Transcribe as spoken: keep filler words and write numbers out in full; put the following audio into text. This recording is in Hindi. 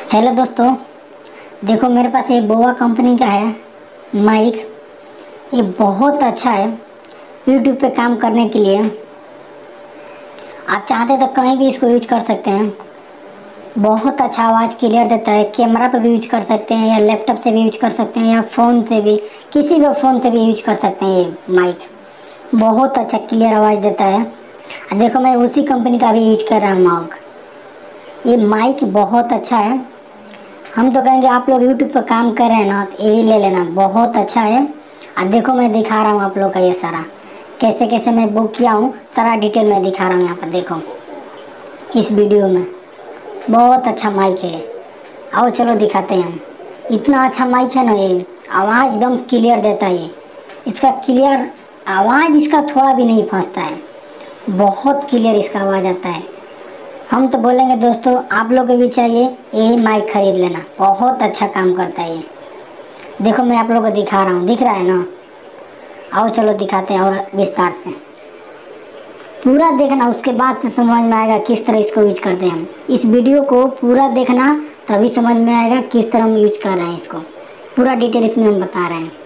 हेलो दोस्तों, देखो मेरे पास ये बोआ कंपनी का है माइक। ये बहुत अच्छा है यूट्यूब पे काम करने के लिए। आप चाहते तो कहीं भी इसको यूज कर सकते हैं। बहुत अच्छा आवाज़ क्लियर देता है। कैमरा पे भी यूज कर सकते हैं या लैपटॉप से भी यूज कर सकते हैं या फ़ोन से भी, किसी भी फ़ोन से भी यूज कर सकते हैं। ये माइक बहुत अच्छा क्लियर आवाज़ देता है। देखो मैं उसी कंपनी का भी यूज कर रहा हूँ माइक। ये माइक बहुत अच्छा है। हम तो कहेंगे आप लोग यूट्यूब पर काम कर रहे हैं ना, तो यही ले लेना, बहुत अच्छा है। और देखो मैं दिखा रहा हूँ आप लोग का ये सारा कैसे कैसे मैं बुक किया हूँ, सारा डिटेल मैं दिखा रहा हूँ यहाँ पर। देखो इस वीडियो में बहुत अच्छा माइक है। आओ चलो दिखाते हैं हम। इतना अच्छा माइक है ना, ये आवाज़ एकदम क्लियर देता है। ये इसका क्लियर आवाज़ इसका थोड़ा भी नहीं फंसता है, बहुत क्लियर इसका आवाज़ आता है। हम तो बोलेंगे दोस्तों आप लोग को भी चाहिए यही माइक खरीद लेना, बहुत अच्छा काम करता है ये। देखो मैं आप लोग को दिखा रहा हूँ, दिख रहा है ना। आओ चलो दिखाते हैं और विस्तार से पूरा देखना, उसके बाद से समझ में आएगा किस तरह इसको यूज करते हैं हम। इस वीडियो को पूरा देखना, तभी समझ में आएगा किस तरह हम यूज कर रहे हैं इसको। पूरा डिटेल इसमें हम बता रहे हैं।